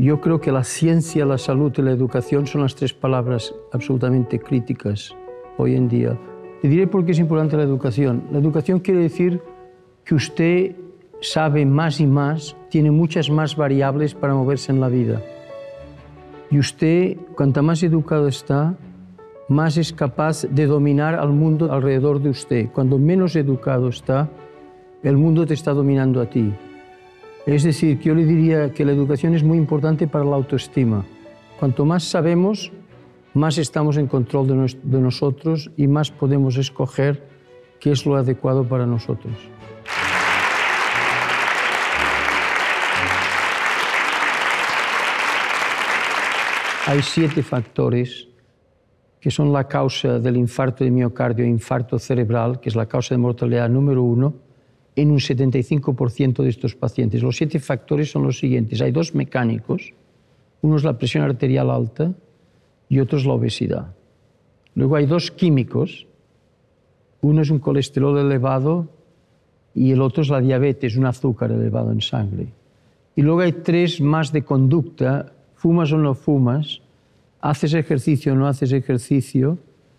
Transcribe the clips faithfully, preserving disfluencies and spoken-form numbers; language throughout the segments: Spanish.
Yo creo que la ciencia, la salud y la educación son las tres palabras absolutamente críticas hoy en día. Le diré por qué es importante la educación. La educación quiere decir que usted sabe más y más, tiene muchas más variables para moverse en la vida. Y usted, cuanto más educado está, más es capaz de dominar al mundo alrededor de usted. Cuando menos educado está, el mundo te está dominando a ti. Es decir, que yo le diría que la educación es muy importante para la autoestima. Cuanto más sabemos, más estamos en control de, nos, de nosotros y más podemos escoger qué es lo adecuado para nosotros. Hay siete factores que son la causa del infarto de miocardio e infarto cerebral, que es la causa de mortalidad número uno, en un setenta y cinco por ciento de estos pacientes. Los siete factores son los siguientes. Hay dos mecánicos, uno es la presión arterial alta y otro es la obesidad. Luego hay dos químicos, uno es un colesterol elevado y el otro es la diabetes, un azúcar elevado en sangre. Y luego hay tres más de conducta, fumas o no fumas, haces ejercicio o no haces ejercicio,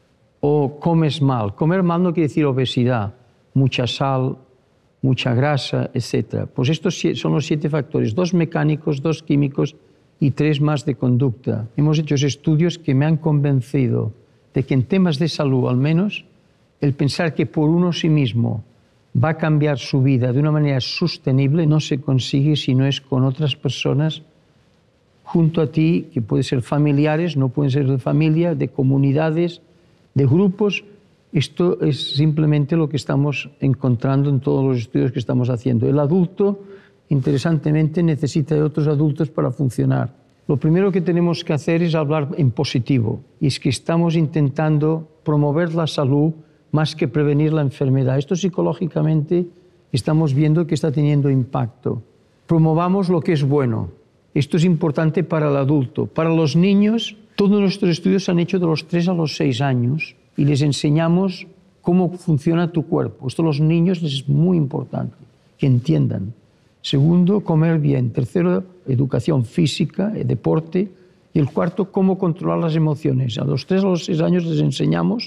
o comes mal. Comer mal no quiere decir obesidad, mucha sal, mucha grasa, etcétera. Pues estos son los siete factores, dos mecánicos, dos químicos y tres más de conducta. Hemos hecho estudios que me han convencido de que en temas de salud, al menos, el pensar que por uno sí mismo va a cambiar su vida de una manera sostenible no se consigue si no es con otras personas junto a ti, que pueden ser familiares, no pueden ser de familia, de comunidades, de grupos. Esto es simplemente lo que estamos encontrando en todos los estudios que estamos haciendo. El adulto, interesantemente, necesita de otros adultos para funcionar. Lo primero que tenemos que hacer es hablar en positivo, y es que estamos intentando promover la salud más que prevenir la enfermedad. Esto psicológicamente estamos viendo que está teniendo impacto. Promovamos lo que es bueno. Esto es importante para el adulto. Para los niños, todos nuestros estudios se han hecho de los tres a los seis años y les enseñamos cómo funciona tu cuerpo. Esto a los niños les es muy importante, que entiendan. Segundo, comer bien. Tercero, educación física, deporte. Y el cuarto, cómo controlar las emociones. A los tres a los seis años les enseñamos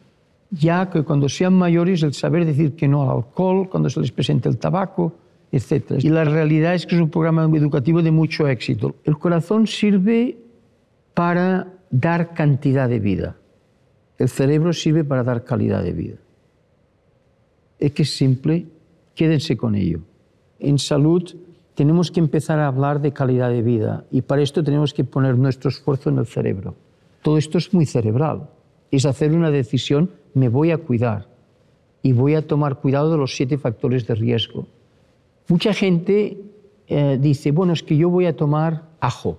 ya que cuando sean mayores el saber decir que no al alcohol, cuando se les presente el tabaco, etcétera. Y la realidad es que es un programa educativo de mucho éxito. El corazón sirve para dar cantidad de vida. El cerebro sirve para dar calidad de vida. Es que es simple, quédense con ello. En salud tenemos que empezar a hablar de calidad de vida y para esto tenemos que poner nuestro esfuerzo en el cerebro. Todo esto es muy cerebral. Es hacer una decisión, me voy a cuidar y voy a tomar cuidado de los siete factores de riesgo. Mucha gente eh, dice, bueno, es que yo voy a tomar ajo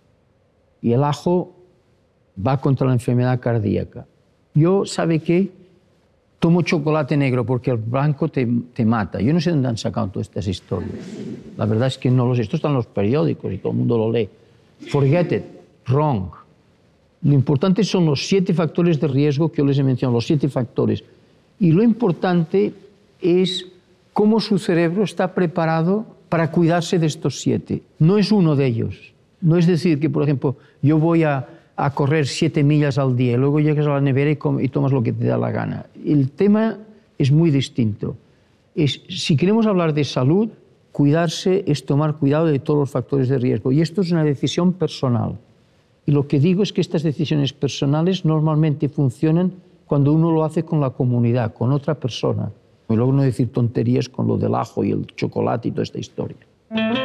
y el ajo va contra la enfermedad cardíaca. Yo, ¿sabe qué? Tomo chocolate negro porque el blanco te, te mata. Yo no sé dónde han sacado todas estas historias. La verdad es que no lo sé. Esto está en los periódicos y todo el mundo lo lee. Forget it. Wrong. Lo importante son los siete factores de riesgo que yo les he mencionado, los siete factores. Y lo importante es cómo su cerebro está preparado para cuidarse de estos siete. No es uno de ellos. No es decir que, por ejemplo, yo voy a, a correr siete millas al día y luego llegas a la nevera y, y tomas lo que te da la gana. El tema es muy distinto. Es, si queremos hablar de salud, cuidarse es tomar cuidado de todos los factores de riesgo. Y esto es una decisión personal. Y lo que digo es que estas decisiones personales normalmente funcionan cuando uno lo hace con la comunidad, con otra persona. Y luego no decir tonterías con lo del ajo y el chocolate y toda esta historia.